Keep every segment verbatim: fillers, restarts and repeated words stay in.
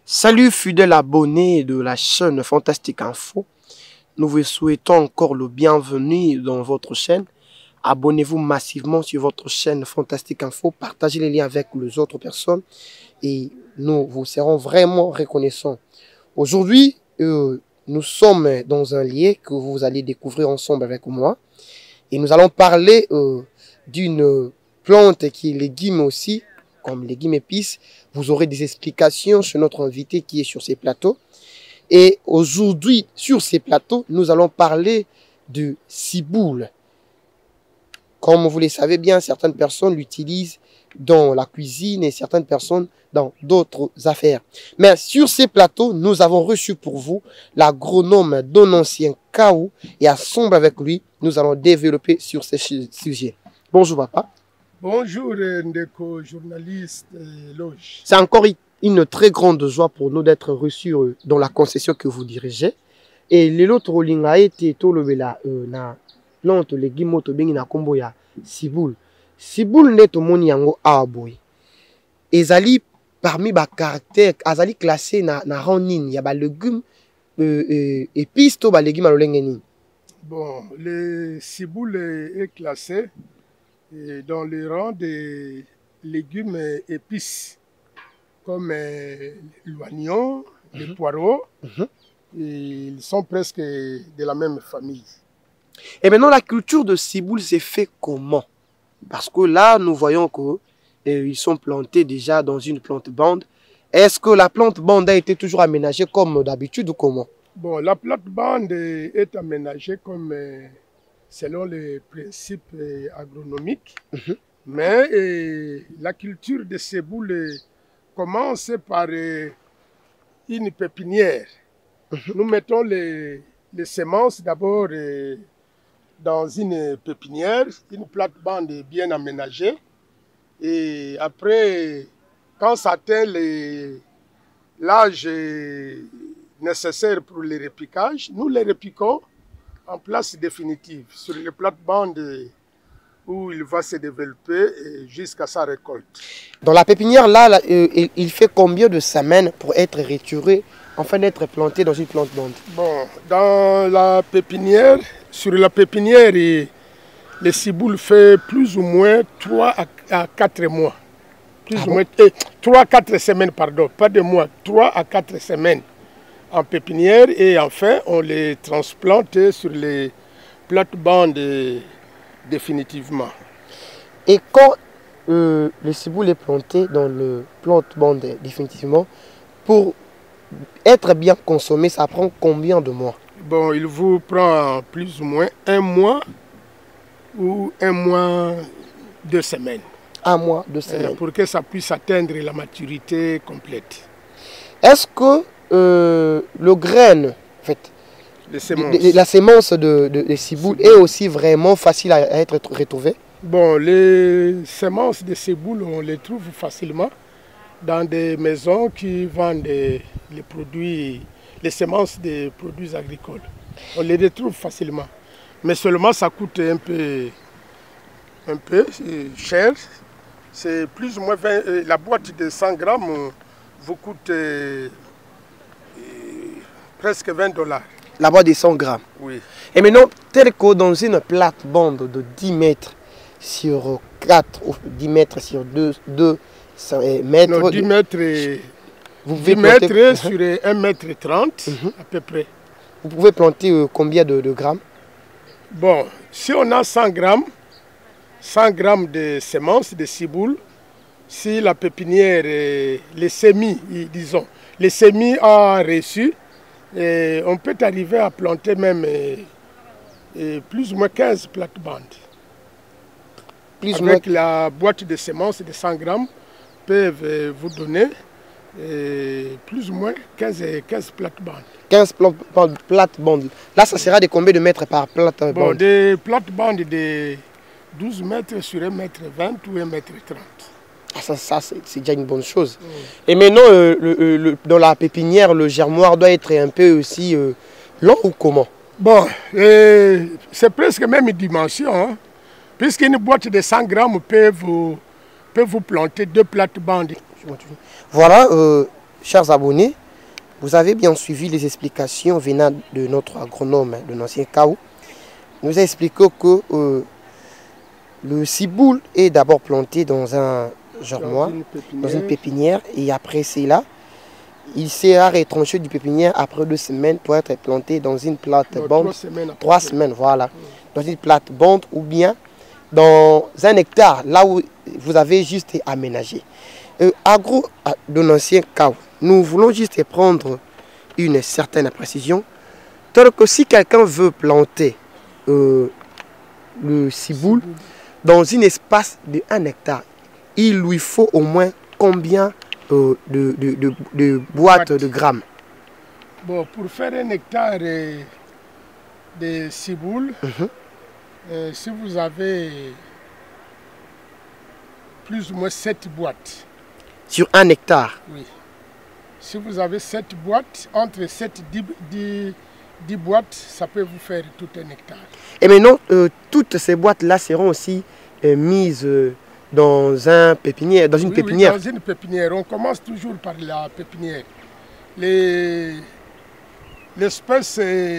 Salut fidèles abonnés de la chaîne Fantastique Info. Nous vous souhaitons encore le bienvenu dans votre chaîne. Abonnez-vous massivement sur votre chaîne Fantastique Info. Partagez les liens avec les autres personnes et nous vous serons vraiment reconnaissants. Aujourd'hui, euh, nous sommes dans un lieu que vous allez découvrir ensemble avec moi. Et nous allons parler euh, d'une plante qui est légume aussi, comme légumes épices. Vous aurez des explications chez notre invité qui est sur ces plateaux. Et aujourd'hui, sur ces plateaux, nous allons parler de ciboule. Comme vous le savez bien, certaines personnes l'utilisent dans la cuisine et certaines personnes dans d'autres affaires. Mais sur ces plateaux, nous avons reçu pour vous l'agronome Donancien Kaou et ensemble avec lui, nous allons développer sur ces sujets. Bonjour papa. Bonjour Ndeko, journaliste Loge. C'est encore une très grande joie pour nous d'être reçus dans la concession que vous dirigez. Et l'autre ligne a été tout le bela na plante légumes to bengi na kombo ya ciboule. Ciboule neto moni yango aboy. Ezali parmi ba caractères azali classé na na rang nini ya ba légumes euh, euh, épices to ba légumes alolenge nini. Bon, le ciboule est classé dans le rang des légumes épices comme euh, l'oignon, mm-hmm. les poireaux, mm-hmm. ils sont presque de la même famille. Et maintenant, la culture de ciboule s'est fait comment? Parce que là, nous voyons qu'ils euh, sont plantés déjà dans une plante-bande. Est-ce que la plante-bande a été toujours aménagée comme d'habitude ou comment? Bon, la plante-bande est aménagée comme euh, selon les principes euh, agronomiques. Mm-hmm. Mais euh, la culture de ciboule commence par euh, une pépinière. Mm-hmm. Nous mettons les, les semences d'abord euh, dans une pépinière, une plate-bande bien aménagée. Et après, quand ça atteint l'âge nécessaire pour le repiquage, nous les repiquons en place définitive sur les plates-bandes où il va se développer jusqu'à sa récolte. Dans la pépinière, là, là euh, il fait combien de semaines pour être retiré, enfin d'être planté dans une plante-bande? Bon, dans la pépinière, sur la pépinière, et le ciboule fait plus ou moins trois à quatre mois. Plus ah ou bon? moins eh, trois à quatre semaines, pardon, pas de mois, trois à quatre semaines en pépinière et enfin on les transplante sur les plates-bandes définitivement. Et quand euh, le ciboule est planté dans le plante-bande définitivement, pour être bien consommé, ça prend combien de mois? Bon, il vous prend plus ou moins un mois ou un mois, deux semaines. Un mois, deux semaines. Pour que ça puisse atteindre la maturité complète. Est-ce que euh, le grain, en fait, semences. De, de, la sémence de, de, de ciboule est aussi vraiment facile à, à être retrouvée? Bon, les semences de ciboule, on les trouve facilement dans des maisons qui vendent les, les produits, les semences des produits agricoles. On les retrouve facilement. Mais seulement ça coûte un peu, un peu cher. C'est plus ou moins vingt, la boîte de cent grammes vous coûte euh, presque vingt dollars. La boîte de cent grammes. Oui. Et maintenant, tel que dans une plate-bande de dix mètres sur quatre, ou dix mètres sur deux, deux mètres. Non, dix mètres, vous dix mètres planter... sur un mètre trente uh-huh. à peu près. Vous pouvez planter euh, combien de, de grammes? Bon, si on a cent grammes, cent grammes de semences de ciboule, si la pépinière, euh, les semis, disons, les semis a reçu, et on peut arriver à planter même et, et plus ou moins quinze plates-bandes. Plus Avec moins... la boîte de semences de cent grammes peuvent vous donner et plus ou moins quinze, quinze plates-bandes. quinze plates-bandes. Là, ça sera de combien de mètres par plate-bande? Bon, des plates-bandes de douze mètres sur un mètre vingt ou un mètre trente. Ah, ça, ça c'est déjà une bonne chose. Mm. Et maintenant, euh, le, le, dans la pépinière, le germoir doit être un peu aussi euh, long ou comment? Bon, euh, c'est presque même dimension, hein, puisqu'une boîte de cent grammes peut vous, peut vous planter deux plates-bandes. Voilà, euh, chers abonnés, vous avez bien suivi les explications venant de notre agronome, de l'ancien Kao. Il nous a expliqué que euh, le ciboule est d'abord planté dans un germois, dans, dans une pépinière, et après cela, il sera retranché du pépinière après deux semaines pour être planté dans une plate-bande. Trois semaines, trois semaines, voilà. Oui. Dans une plate-bande ou bien dans un hectare, là où vous avez juste aménagé. Euh, agro de l'ancien Kao, nous voulons juste prendre une certaine précision. Tel que si quelqu'un veut planter euh, le ciboule dans un espace de un hectare, il lui faut au moins combien euh, de, de, de, de boîtes de grammes? Bon, pour faire un hectare euh, de ciboule, mm-hmm. euh, si vous avez plus ou moins sept boîtes. Sur un hectare? Oui. Si vous avez sept boîtes, entre sept et dix boîtes, ça peut vous faire tout un hectare. Et maintenant, euh, toutes ces boîtes-là seront aussi euh, mises euh, dans, un pépinière, dans une oui, pépinière? Oui, dans une pépinière. On commence toujours par la pépinière. Les, l'espèce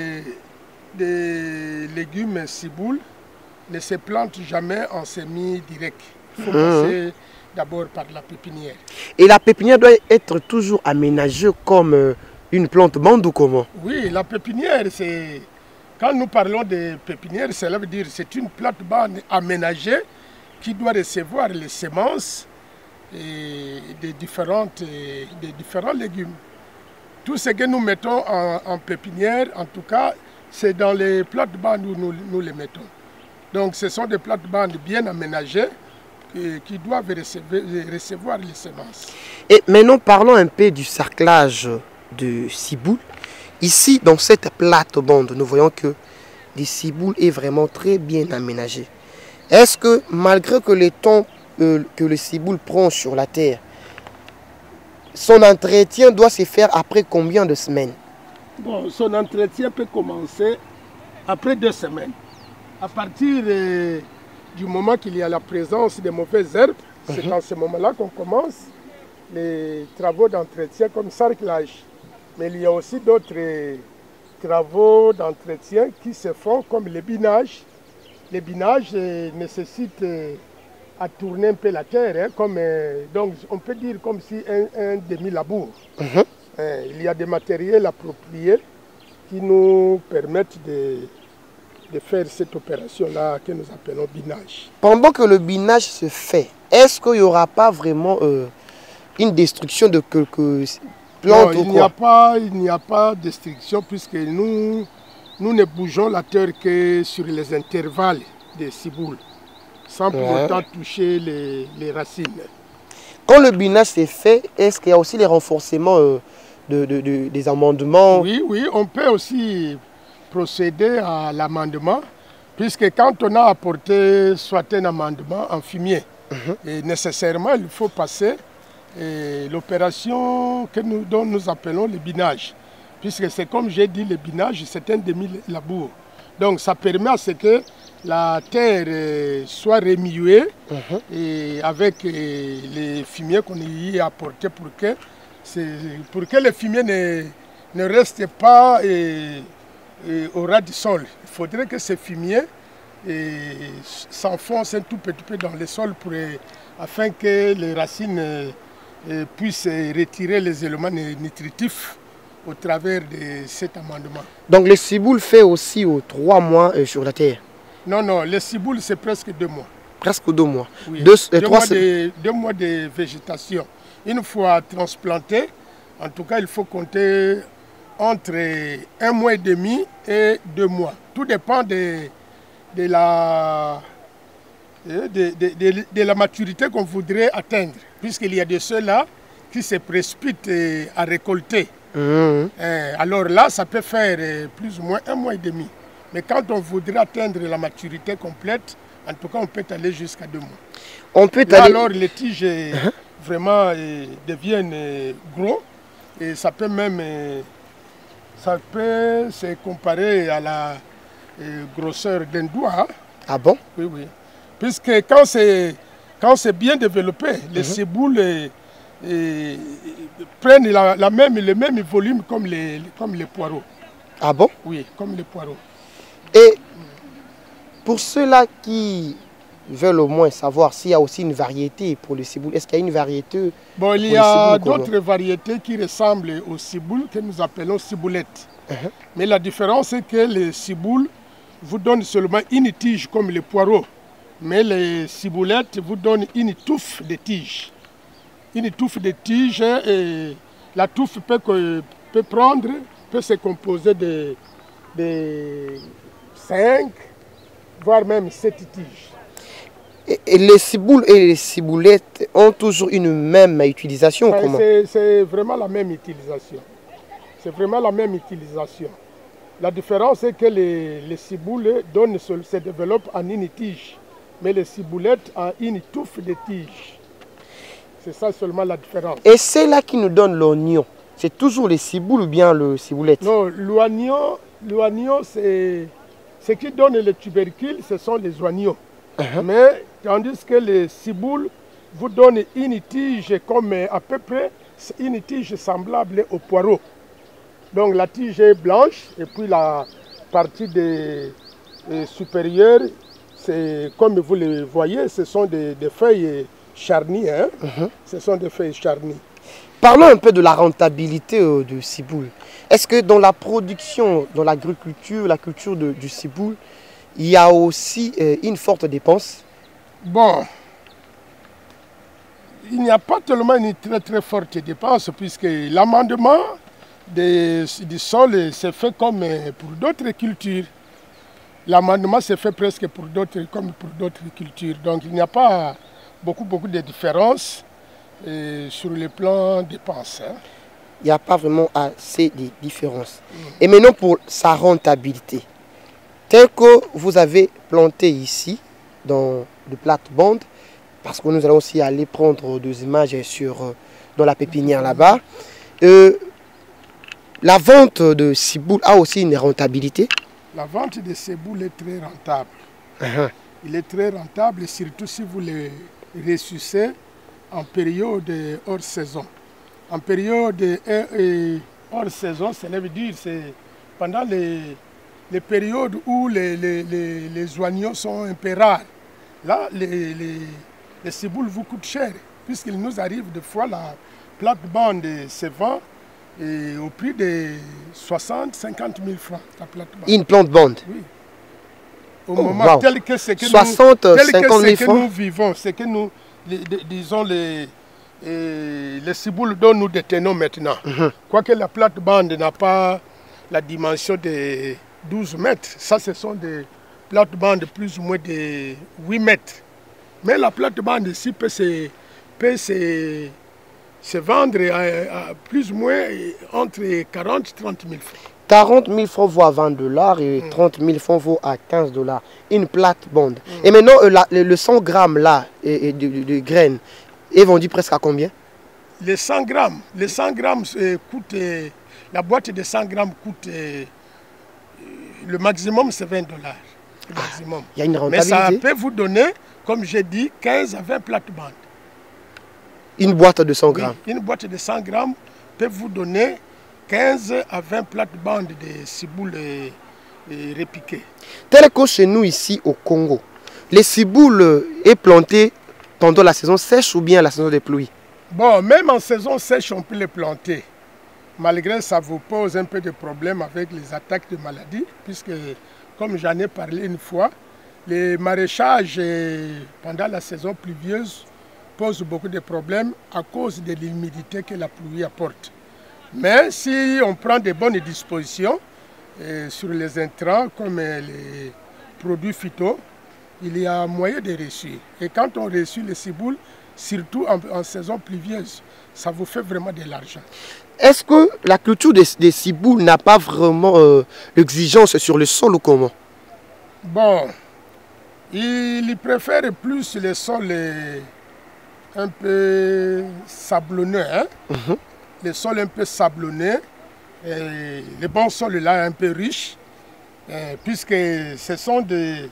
de légumes ciboule ne se plante jamais en semis direct. Il faut mmh. passer d'abord par la pépinière. Et la pépinière doit être toujours aménagée comme euh, une plante-bande ou comment? Oui, la pépinière, c'est... Quand nous parlons de pépinière, cela veut dire que c'est une plate-bande aménagée qui doit recevoir les semences et des, différentes, des différents légumes. Tout ce que nous mettons en, en pépinière, en tout cas, c'est dans les plates-bandes où nous, nous les mettons. Donc ce sont des plates-bandes bien aménagées et qui doivent recevoir, recevoir les semences. Et maintenant, parlons un peu du sarclage de ciboule. Ici, dans cette plate-bande, nous voyons que le ciboule est vraiment très bien aménagé. Est-ce que, malgré que le temps euh, que le ciboule prend sur la terre, son entretien doit se faire après combien de semaines? Bon, son entretien peut commencer après deux semaines. À partir euh, du moment qu'il y a la présence de mauvaises herbes, c'est uh-huh. en ce moment-là qu'on commence les travaux d'entretien comme sarclage. Mais il y a aussi d'autres euh, travaux d'entretien qui se font comme le binage. Le binage euh, nécessite euh, à tourner un peu la terre, hein, comme, euh, donc on peut dire comme si un, un demi-labour. Uh-huh. euh, il y a des matériels appropriés qui nous permettent de, de faire cette opération-là que nous appelons binage. Pendant que le binage se fait, est-ce qu'il n'y aura pas vraiment euh, une destruction de quelques plantes? Non, il n'y a pas, il n'y a pas de destruction puisque nous, nous ne bougeons la terre que sur les intervalles des ciboules, sans pour ouais. autant toucher les, les racines. Quand le binage s'est fait, est-ce qu'il y a aussi les renforcements euh, de, de, de, des amendements? Oui, oui, on peut aussi procéder à l'amendement, puisque quand on a apporté soit un amendement en fumier, uh-huh. et nécessairement il faut passer l'opération que nous, dont nous appelons le binage, puisque c'est comme j'ai dit, le binage, c'est un demi-labour. Donc ça permet à ce que la terre euh, soit remuée uh-huh. et avec euh, les fumiers qu'on y a apporté pour que, pour que le fumier ne, ne reste pas euh, euh, au ras du sol. Il faudrait que ce fumier euh, s'enfonce un tout petit peu dans le sol pour, euh, afin que les racines euh, puissent retirer les éléments nutritifs au travers de cet amendement. Donc le ciboule fait aussi aux trois mois euh, sur la terre? Non, non, le ciboule c'est presque deux mois. Presque deux mois. Oui. Deux, deux, trois mois de, deux mois de végétation. Une fois transplanté, en tout cas il faut compter entre un mois et demi et deux mois. Tout dépend de, de, la, de, de, de, de la maturité qu'on voudrait atteindre. Puisqu'il y a de ceux-là qui se précipitent à récolter. Mmh. Alors là, ça peut faire plus ou moins un mois et demi. Mais quand on voudrait atteindre la maturité complète, en tout cas, on peut aller jusqu'à deux mois. On peut là, aller... Alors, les tiges uh-huh. vraiment euh, deviennent euh, gros et ça peut même euh, ça peut se comparer à la euh, grosseur d'un doigt. Ah bon? Oui, oui. Puisque quand c'est quand c'est bien développé, uh-huh. les ciboules euh, et, prennent la, la même, le même volume comme les, comme les poireaux. Ah bon? Oui, comme les poireaux. Et pour ceux-là qui veulent au moins savoir s'il y a aussi une variété pour le ciboule, est-ce qu'il y a une variété? Bon, il y a d'autres variétés qui ressemblent au ciboule que nous appelons ciboulette. Uh-huh. Mais la différence c'est que les ciboules vous donnent seulement une tige comme les poireaux. Mais les ciboulettes vous donnent une touffe de tiges. Une touffe de tiges, et la touffe peut, peut prendre, peut se composer de, de cinq, voire même sept tiges. Et, et les ciboules et les ciboulettes ont toujours une même utilisation? Comment? C'est vraiment la même utilisation. C'est vraiment la même utilisation. La différence c'est que les, les ciboules donnent, se développent en une tige, mais les ciboulettes en une touffe de tiges. C'est ça seulement la différence. Et c'est là qui nous donne l'oignon. C'est toujours les ciboules ou bien le ciboulette? Non, l'oignon, l'oignon c'est ce qui donne les tubercules, ce sont les oignons. Uh-huh. Mais tandis que les ciboules vous donnent une tige comme à peu près une tige semblable au poireau. Donc la tige est blanche et puis la partie des, des supérieure, c'est comme vous le voyez, ce sont des, des feuilles charnies. Hein? Uh-huh. Ce sont des feuilles charnies. Parlons un peu de la rentabilité euh, du ciboule. Est-ce que dans la production, dans l'agriculture, la culture de, du ciboule, il y a aussi euh, une forte dépense? Bon, il n'y a pas tellement une très très forte dépense puisque l'amendement du sol c'est fait comme pour d'autres cultures. L'amendement se fait presque pour d'autres comme pour d'autres cultures. Donc il n'y a pas beaucoup beaucoup de différences euh, sur le plan dépenses. Hein. Il n'y a pas vraiment assez de différences. Mm. Et maintenant pour sa rentabilité. Tel que vous avez planté ici, dans le plate-bande, parce que nous allons aussi aller prendre des images sur, dans la pépinière là-bas, euh, la vente de ciboule a aussi une rentabilité? La vente de ciboule est très rentable. Uh-huh. Il est très rentable, surtout si vous les ressucez en période hors saison. En période hors saison, cela veut dire c'est pendant les, les périodes où les, les, les, les oignons sont un peu rares. Là, les, les, les ciboules vous coûtent cher, puisqu'il nous arrive des fois la plate-bande se vend et au prix de soixante à cinquante mille francs. La plate-bande. Une plate-bande? Oui. Au oh, moment wow. tel que c'est que, soixante à cinquante mille que francs. nous vivons, c'est que nous, les, disons, les, les ciboules dont nous détenons maintenant. Uh-huh. Quoique la plate-bande n'a pas la dimension de douze mètres, ça ce sont des plate-bandes plus ou moins de huit mètres. Mais la plate-bande ici peut se, peut se, se vendre à, à plus ou moins entre quarante et trente mille francs. quarante mille francs vaut à vingt dollars et mm. trente mille francs vaut à quinze dollars. Une plate-bande. Mm. Et maintenant, euh, la, le, le cent grammes là, et, et de, de, de graines, est vendu presque à combien? Les cent grammes, les cent grammes euh, coûtent, euh, la boîte de cent grammes coûte, euh, le maximum c'est vingt dollars. Il ah, y a une rentabilité. Mais ça peut vous donner, comme j'ai dit, quinze à vingt plates-bandes. Une boîte de cent grammes? Oui, une boîte de cent grammes peut vous donner quinze à vingt plates-bandes de ciboules euh, euh, repiquées. Tel que chez nous ici au Congo, les ciboules est planté pendant la saison sèche ou bien la saison des pluies? Bon, même en saison sèche, on peut les planter. Malgré ça vous pose un peu de problème avec les attaques de maladies, puisque, comme j'en ai parlé une fois, les maraîchages pendant la saison pluvieuse posent beaucoup de problèmes à cause de l'humidité que la pluie apporte. Mais si on prend de bonnes dispositions euh, sur les intrants comme euh, les produits phyto, il y a moyen de réussir. Et quand on réussit les ciboules, surtout en, en saison pluvieuse, ça vous fait vraiment de l'argent. Est-ce que la culture des, des ciboules n'a pas vraiment euh, l'exigence sur le sol ou comment? Bon, il préfère plus le sol un peu sablonneux, hein? Mm-hmm. Le sol un peu sablonneux, et le bon sol là un peu riche, puisque ce sont des,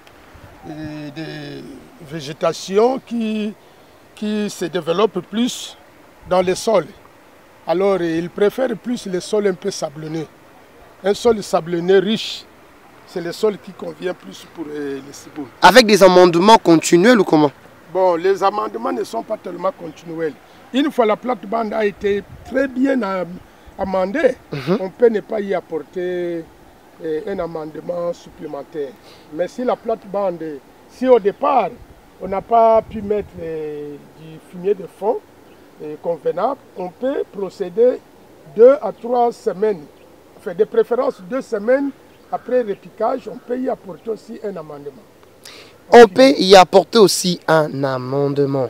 des végétations qui, qui se développent plus dans le sol. Alors, euh, ils préfèrent plus le sol un peu sablonneux. Un sol sablonneux riche, c'est le sol qui convient plus pour euh, les ciboules. Avec des amendements continuels ou comment? Bon, les amendements ne sont pas tellement continuels. Une fois la plate-bande a été très bien amendée, mm-hmm. on peut ne pas y apporter euh, un amendement supplémentaire. Mais si la plate-bande, si au départ, on n'a pas pu mettre euh, du fumier de fond euh, convenable, on peut procéder deux à trois semaines, enfin de préférence deux semaines après repiquage, on peut y apporter aussi un amendement. On peut y apporter aussi un amendement.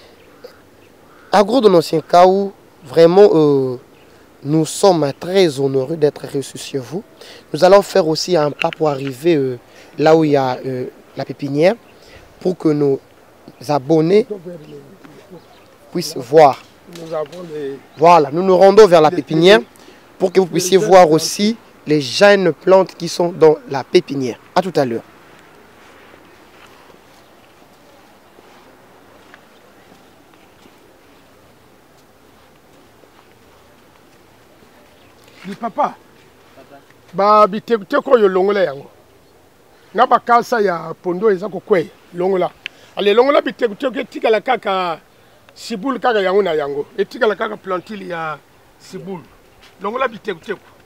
À gros, dans l'ancien cas où vraiment euh, nous sommes très honorés d'être reçus chez vous, nous allons faire aussi un pas pour arriver euh, là où il y a euh, la pépinière, pour que nos abonnés puissent voir. Nous avons les... Voilà, nous nous rendons vers la pépinière pour que vous puissiez voir aussi les jeunes plantes qui sont dans la pépinière. À tout à l'heure. Di papa, ba bitekute ko yo longola yango. Na bakasa ya pondo eza ko kwe longola. Ale longola bitekute ko tikala kaka sibul kaka yango na yango. Etikala kaka plantili ya sibul. Longola bitekute ko.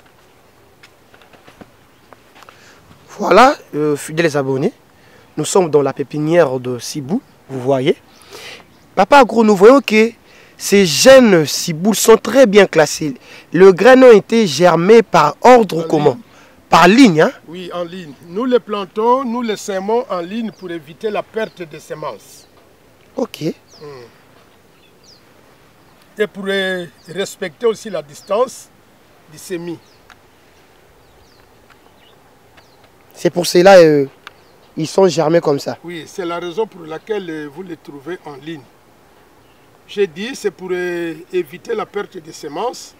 Voilà, euh, fidèles abonnés, nous sommes dans la pépinière de Cibou, vous voyez. Papa Agro, nous voyons que ces jeunes ciboules sont très bien classés. Le grain a été germé par ordre en comment ligne. Par ligne, hein? Oui, en ligne. Nous les plantons, nous les sémons en ligne pour éviter la perte de semences. Ok. Hmm. Et pour respecter aussi la distance du semis. C'est pour cela euh, ils sont germés comme ça. Oui, c'est la raison pour laquelle euh, vous les trouvez en ligne. J'ai dit, c'est pour euh, éviter la perte de semences